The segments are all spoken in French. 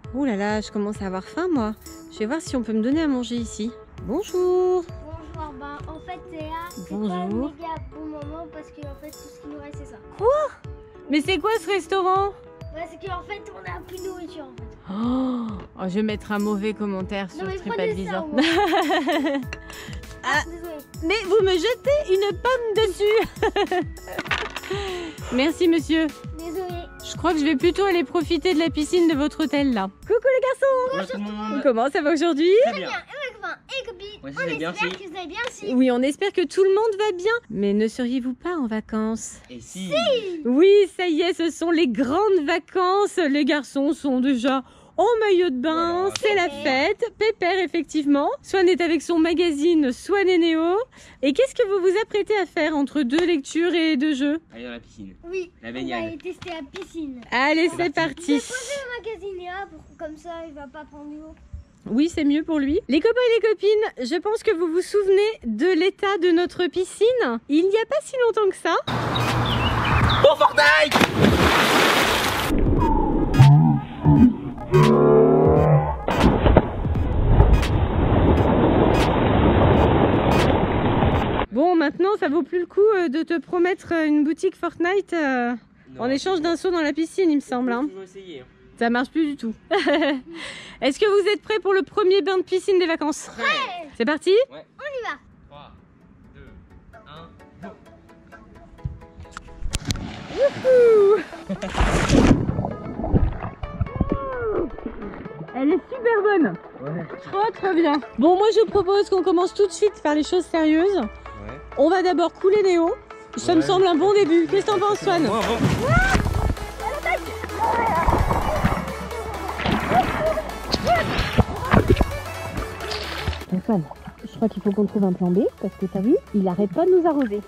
Ouh là là, je commence à avoir faim moi. Je vais voir si on peut me donner à manger ici. Bonjour. Bonjour, en fait Théa, c'est pas un Bonjour. méga bon moment parce que en fait tout ce qui nous reste c'est ça. Quoi? Mais c'est quoi ce restaurant? Ouais, c'est qu'en fait on a plus de nourriture en fait. Oh, je vais mettre un mauvais commentaire sur Non mais prenez ça TripAdvisor. au moins. Ah, Désolée. mais vous me jetez une pomme dessus. Merci monsieur. Désolée. Je crois que je vais plutôt aller profiter de la piscine de votre hôtel là. Coucou les garçons. Bonjour tout le monde. Comment ça va aujourd'hui? Très bien. Et copine, Moi, on j'ai bien espère aussi. que vous allez bien aussi. Oui, on espère que tout le monde va bien. Mais ne seriez-vous pas en vacances? Et si, Oui, ça y est, ce sont les grandes vacances. Les garçons sont déjà en maillot de bain, Voilà, c'est la fête. Pépère, effectivement. Swan est avec son magazine Swan et Néo. Et qu'est-ce que vous vous apprêtez à faire entre 2 lectures et 2 jeux? allez dans la piscine. Oui, La on va baignade. aller tester la piscine. Allez, C'est c'est parti. Le magazine est là, comme ça il va pas prendre l'eau. Oui, c'est mieux pour lui. Les copains et les copines, je pense que vous vous souvenez de l'état de notre piscine. Il n'y a pas si longtemps que ça. Bon Fortnite. Bon, maintenant, ça vaut plus le coup de te promettre une boutique Fortnite en échange d'un saut dans la piscine, il me semble. Hein. Toujours essayer. Ça marche plus du tout. Est-ce que vous êtes prêts pour le premier bain de piscine des vacances? Ouais. C'est parti? On y va. 3, 2, 1, go. Elle est super bonne. Ouais. Trop bien. Bon, moi je vous propose qu'on commence tout de suite par les choses sérieuses. Ouais. On va d'abord couler Néo. Ça me Ouais. semble un bon début. Qu'est-ce que t'en penses, Swan? Swan, je crois qu'il faut qu'on trouve un plan B parce que t'as vu, il arrête pas de nous arroser.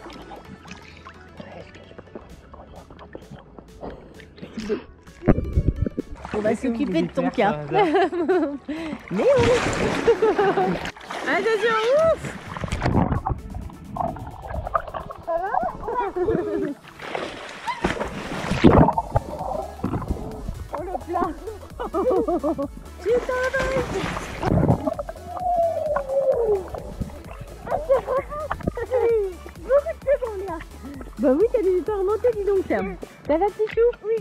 On va s'occuper de ton cas. Mais oui. Attention, ouf. Oh le plat. Tu Bah oui, t'as des temps remontés, dis donc. Ça va, petit chou? Oui.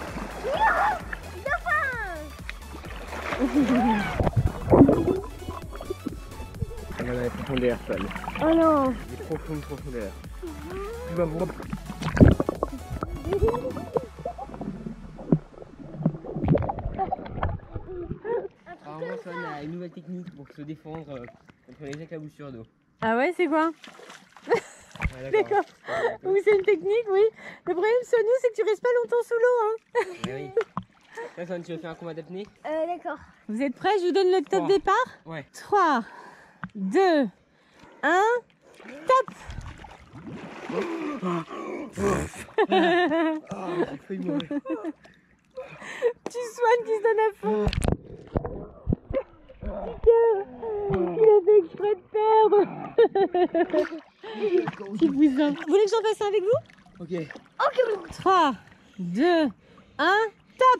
On a la profondeur, Swan. Oh non. Des profondes profondeurs. Tu vas voir. Alors moi, Swan a une nouvelle technique pour se défendre contre les éclaboussures d'eau. Ah ouais, c'est quoi? Ouais, D'accord. Oui, c'est une technique, oui. Le problème, Sonou, c'est que tu restes pas longtemps sous l'eau. Hein. Oui. Là, Swan, tu veux faire un combat d'apnée? D'accord. Vous êtes prêts? Je vous donne le top 3. départ. Ouais. 3, 2, 1, top. J'ai failli mourir. Tu Swan qui se donne à fond. Il a fait exprès de perdre. Petit bousin. Vous voulez que j'en fasse un avec vous? Ok. 3, 2, 1, top.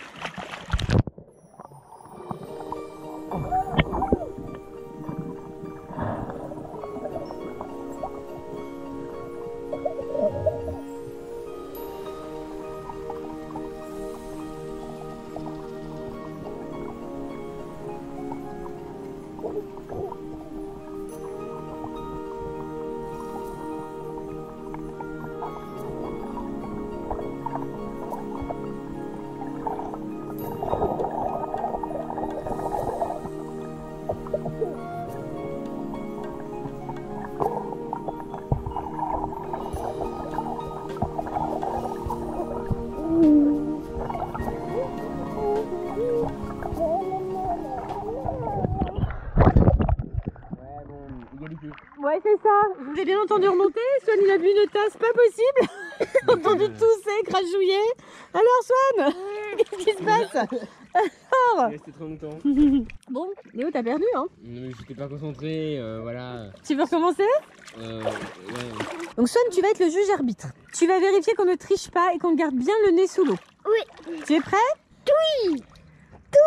Ouais, c'est ça. Je vous ai bien entendu remonter. Swan, il a bu une tasse, pas possible. J'ai entendu tousser, crachouiller. Alors, Swan, qu'est-ce qui se passe? Alors Il restait trop longtemps. Bon, Léo, t'as perdu, hein? Mais j'étais pas concentré, voilà. Tu veux recommencer? Ouais. Donc, Swan, tu vas être le juge arbitre. Tu vas vérifier qu'on ne triche pas et qu'on garde bien le nez sous l'eau. Oui. Tu es prêt? Oui.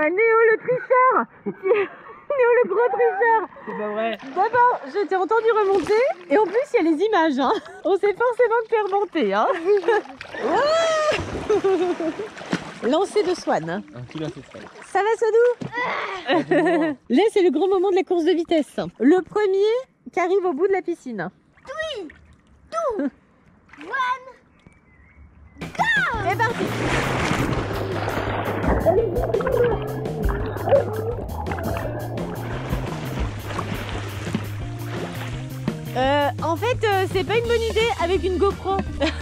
Néo le tricheur. Néo le gros tricheur. C'est pas vrai. D'abord, je t'ai entendu remonter et en plus il y a les images. Hein. On sait forcément que t'es remonté. Hein. Lancer de Swan. Un petit lancer de Swan. Ça va Sodou? Là c'est le grand moment de la course de vitesse. Le premier qui arrive au bout de la piscine. 3, 2, 1, go! C'est parti. En fait, c'est pas une bonne idée avec une GoPro.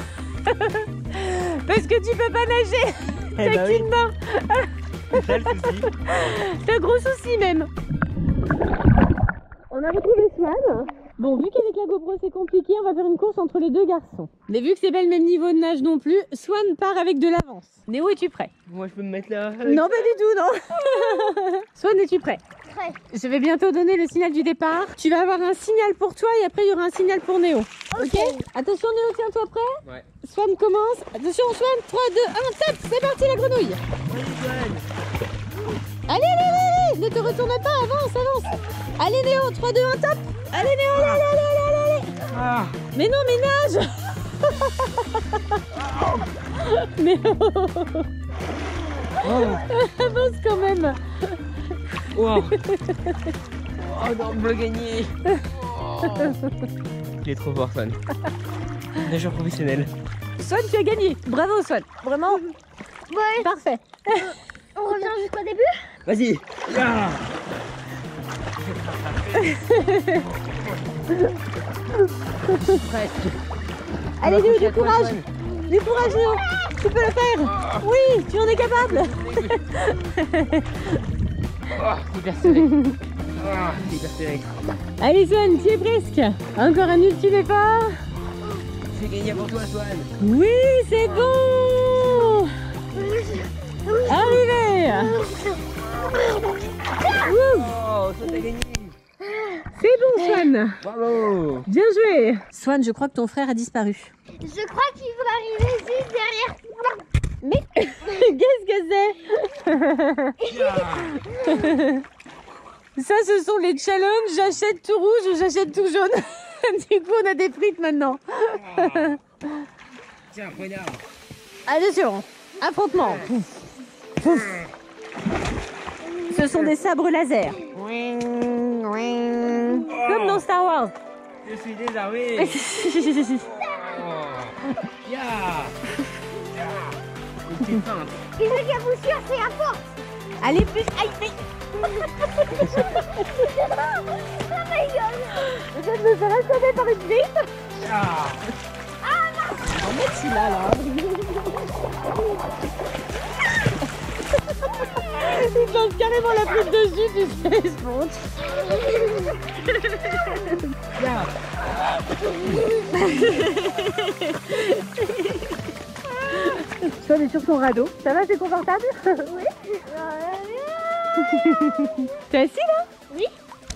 Parce que tu peux pas nager. T'as qu'une main. C'est ça le souci. C'est un gros souci même. On a retrouvé Swan. Bon, vu qu'avec la GoPro c'est compliqué, on va faire une course entre les deux garçons. Mais vu que c'est pas le même niveau de nage non plus, Swan part avec de l'avance. Néo, es-tu prêt? Moi je peux me mettre là. Non, pas du tout, non. Swan, es-tu prêt? Prêt. Je vais bientôt donner le signal du départ. Tu vas avoir un signal pour toi et après il y aura un signal pour Néo. Ok? Attention Néo, tiens-toi prêt? Ouais. Swan commence. Attention Swan, 3, 2, 1, top. C'est parti la grenouille. Allez, allez, allez, allez. Ne te retourne pas, avance, avance. Allez Néo, 3, 2, 1, top. Allez Néo, allez, allez, allez, allez, allez. Ah. Mais non, mais nage. Néo. Avance quand même. Wow. Oh non, on l'a gagné. Oh. Il est trop fort, Swan. Nageur professionnel. Swan, tu as gagné. Bravo, Swan. Vraiment. Ouais. Parfait. On revient jusqu'au début. Vas-y. Ah. Presque. Allez, Néo, du courage. Du courage, Néo. Tu peux le faire. Oui, tu en es capable. Oh, hyper serré. Oh, hyper serré. Allez, Swan, tu es presque. Encore un ultime effort. C'est gagné pour toi, Swan. Oui, c'est bon. Arrivé. Oh, Swan t'as gagné. C'est bon, Swan. Bravo. Bien joué. Swan, je crois que ton frère a disparu. Je crois qu'il va arriver juste derrière. Mais qu'est-ce que c'est? Ça, ce sont les challenges. J'achète tout rouge ou j'achète tout jaune. Du coup, on a des frites maintenant. Tiens, poignard. Attention, affrontement. Ce sont des sabres laser. Comme dans Star Wars. Je suis désarmé. Oh. Yeah. C'est feinte. Et le caboussure, c'est la porte. Allez, plus. Aïe, aïe. Oh my god. Je vais me faire assommer par une frite. Ah. On va mettre celui-là, là. Il lance carrément la frite dessus, tu sais, je monte. Yeah. Swan est sur son radeau. Ça va, c'est confortable? Oui. T'es assis là? Oui.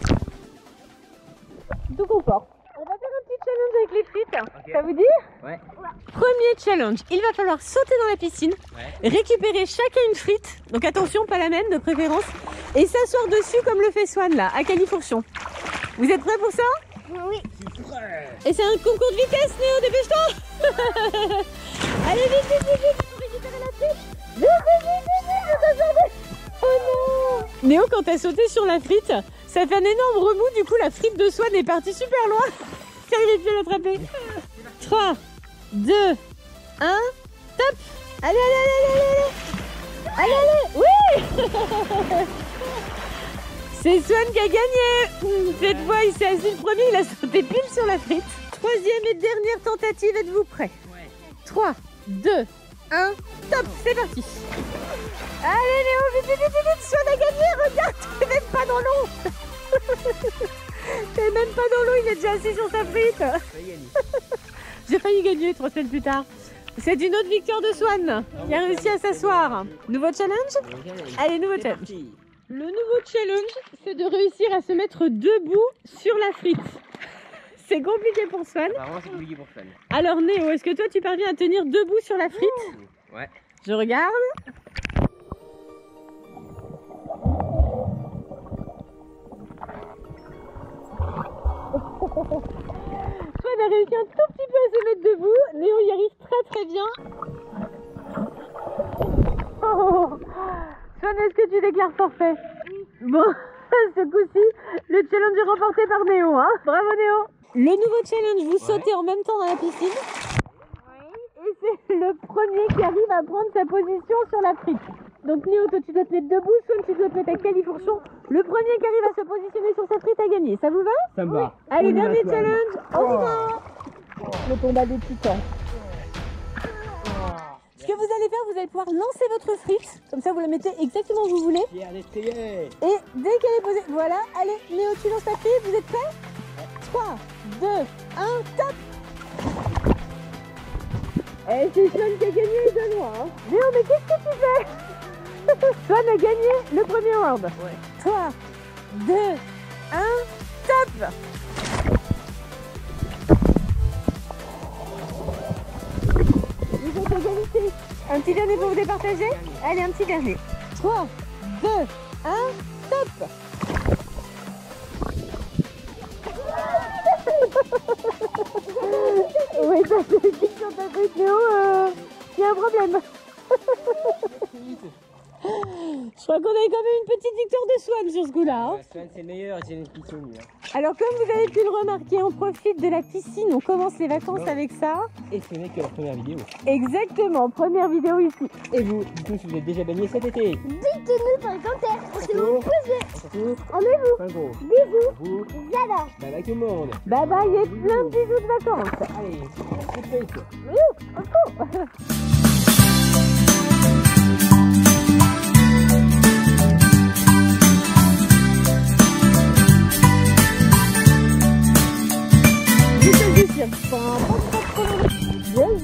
Tout confort. On va faire un petit challenge avec les frites. Ok. Ça vous dit? Ouais. Premier challenge, il va falloir sauter dans la piscine, récupérer chacun une frite, donc attention, pas la même de préférence, et s'asseoir dessus comme le fait Swan là, à califourchon. Vous êtes prêts pour ça? Oui. Et c'est un concours de vitesse, Néo, dépêche-toi. Allez, vite, vite, vite, vite, pour récupérer la frite. Vite, vite, vite, vite, vite, oh non. Néo, quand t'as sauté sur la frite, ça fait un énorme remous, du coup la frite de Swan est partie super loin. J'arrive plus à l'attraper. 3, 2, 1, top. Allez, allez, allez, allez, allez. Allez, allez, oui. C'est Swan qui a gagné. Cette fois, il s'est assis le premier, il a sauté pile sur la frite. Troisième et dernière tentative, êtes-vous prêts? Ouais. 3, 2, 1, top, c'est parti. Allez Léo, vite, vite, vite, vite, Swan a gagné, regarde, t'es même pas dans l'eau. T'es même pas dans l'eau, il est déjà assis sur sa frite. J'ai failli gagner 3 semaines plus tard. C'est une autre victoire de Swan, qui a réussi à s'asseoir. Nouveau challenge? Allez, nouveau challenge. Le nouveau challenge, c'est de réussir à se mettre debout sur la frite. C'est compliqué pour Swan. Apparemment, c'est compliqué pour Swan. Alors Néo, est-ce que toi tu parviens à tenir debout sur la frite? Ouais. Je regarde. Swan a réussi un tout petit peu à se mettre debout. Néo y arrive très bien. Oh. Swan, est-ce que tu déclares forfait? Bon, ce coup-ci, le challenge est remporté par Néo. Hein. Bravo Néo. Le nouveau challenge, vous sautez en même temps dans la piscine. Et c'est le premier qui arrive à prendre sa position sur la frite. Donc Néo, toi tu dois te mettre debout, Swan tu dois te mettre à califourchon. Le premier qui arrive à se positionner sur sa frite a gagné. Ça vous va? Ça me va. Allez, On y va, dernier Swan. challenge. On y va. Le combat des titans. Ce que vous allez faire, vous allez pouvoir lancer votre frite. Comme ça, vous la mettez exactement où vous voulez. Pierre d'essayer. Et dès qu'elle est posée, voilà. Allez, Néo, tu lances ta frite. Vous êtes prêts? 3, 2, 1, top. Eh, c'est Swan qui a gagné les deux noix. Hein. Néo, mais qu'est-ce que tu fais? Swan a gagné le premier round. Ouais. 3, 2, 1, top. Ils ont égalité. Un petit dernier pour vous départager? Allez, un petit dernier. 3, 2, 1, top. Oui, ça fait une question de tête, Néo. Il y a un problème. Je crois qu'on a quand même une petite victoire de Swan sur ce coup-là. Hein. Swan, c'est le meilleur, j'ai une piscine. Alors, comme vous avez pu le remarquer, on profite de la piscine, on commence les vacances avec ça. Et ce n'est que la première vidéo. Exactement, première vidéo ici. Et vous, dites-nous si vous êtes déjà baigné cet été. Dites-nous dans les commentaires. Pensez-vous Surtout, plus surtout, Rendez-vous. pas gros. Bisous. Vous, J'adore. bye bye tout le monde. Bye bye et plein de bisous de vacances. Allez, c'est fait. Je te le dis,